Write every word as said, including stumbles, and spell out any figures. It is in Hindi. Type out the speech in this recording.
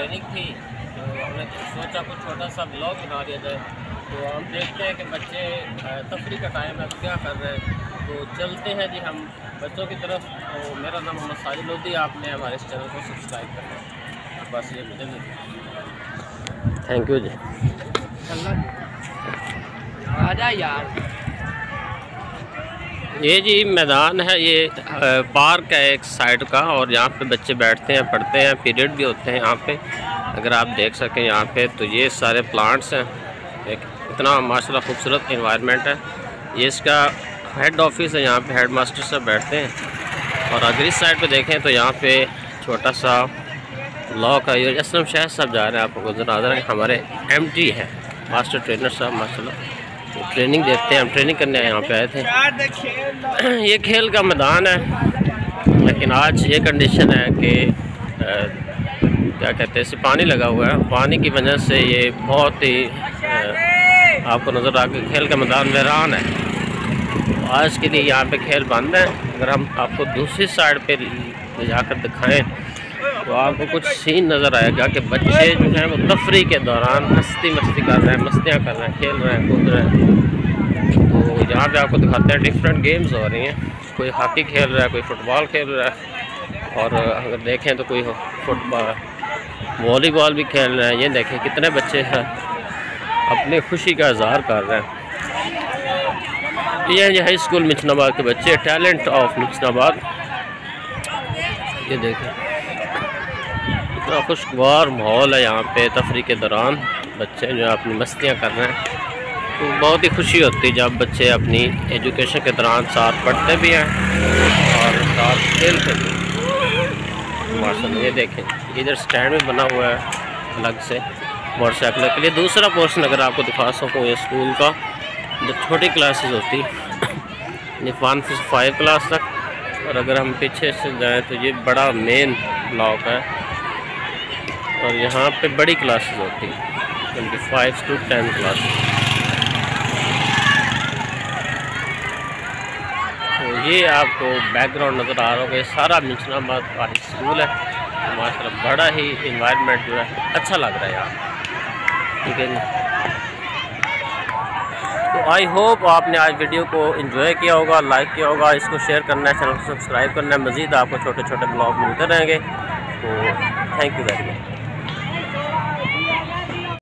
ट्रेनिंग थी, तो हमने सोचा कुछ छोटा सा ब्लॉग बना दिया जाए। तो हम देखते हैं कि बच्चे तफरी का टाइम है तो क्या कर रहे हैं, तो चलते हैं जी हम बच्चों की तरफ। तो मेरा नाम मोहम्मद साजिद लोधी, आपने हमारे इस चैनल को सब्सक्राइब करना है, बस ये मुझे नहीं। थैंक यू जी। आजा यार। ये जी मैदान है, ये पार्क है एक साइड का, और यहाँ पे बच्चे बैठते हैं, पढ़ते हैं, पीरियड भी होते हैं यहाँ पे। अगर आप देख सकें यहाँ पे, तो ये सारे प्लांट्स हैं, एक इतना माशाल्लाह खूबसूरत एनवायरनमेंट है। ये इसका हेड ऑफिस है, यहाँ पे हेड मास्टर सब बैठते हैं। और अगर इस साइड पे देखें तो यहाँ पे छोटा सा लॉक है। ये असलम शाह साहब जा रहे हैं, आपको नजर आ रहा है, हमारे एम टी है, मास्टर ट्रेनर साहब माशाल्लाह। तो ट्रेनिंग देते हैं, हम ट्रेनिंग करने यहाँ पे आए थे। ये खेल का मैदान है, लेकिन आज ये कंडीशन है कि क्या कहते हैं, इसे पानी लगा हुआ है। पानी की वजह से ये बहुत ही आ, आपको नज़र आ के खेल का मैदान वीरान है। तो आज के लिए यहाँ पे खेल बंद है। अगर हम आपको दूसरी साइड पे ले जाकर दिखाएं तो आपको कुछ सीन नज़र आएगा कि बच्चे जो हैं वो तफरी के दौरान मस्ती मस्ती कर रहे हैं, मस्तियाँ कर रहे हैं, खेल रहे हैं, कूद रहे हैं। तो यहाँ पे आपको दिखाते हैं डिफरेंट गेम्स हो रही हैं। कोई हॉकी खेल रहा है, कोई फुटबॉल खेल रहा है, और अगर देखें तो कोई फुटबॉल वॉलीबॉल भी खेल रहे हैं। ये देखें कितने बच्चे हैं अपनी खुशी का इजहार कर रहे हैं। ये हाई स्कूल मिचनाबाद के बच्चे, टैलेंट ऑफ मिचनाबाद। ये देखें इतना खुशगवार माहौल है यहाँ पे तफरी के दौरान, बच्चे जो अपनी मस्तियाँ कर रहे हैं। तो बहुत ही खुशी होती है जब बच्चे अपनी एजुकेशन के दौरान साथ पढ़ते भी हैं और साथ खेलते भी हैं माशाल्लाह। ये देखें इधर स्टैंड भी बना हुआ है अलग से मोटरसाइकिल के लिए। दूसरा पोर्शन अगर आपको दिखा सकूँ ये स्कूल का, जो छोटी क्लासेस होती ये वन से फाइव क्लास तक, और अगर हम पीछे से जाएँ तो ये बड़ा मेन ब्लॉक है, और यहाँ पे बड़ी क्लासेस होती हैं twenty five to ten classes. तो ये आपको बैकग्राउंड नज़र आ रहा होगा, ये सारा मिचनाबाद हाई स्कूल है। तो माशाल्लाह बड़ा ही इन्वायरमेंट जो है अच्छा लग रहा है यहाँ, ठीक है जी। तो आई होप आपने आज वीडियो को एंजॉय किया होगा, लाइक किया होगा, इसको शेयर करना है, चैनल को सब्सक्राइब करना है। मज़ीद आपको छोटे छोटे ब्लॉग मिलते रहेंगे। तो थैंक यू वेरी मच।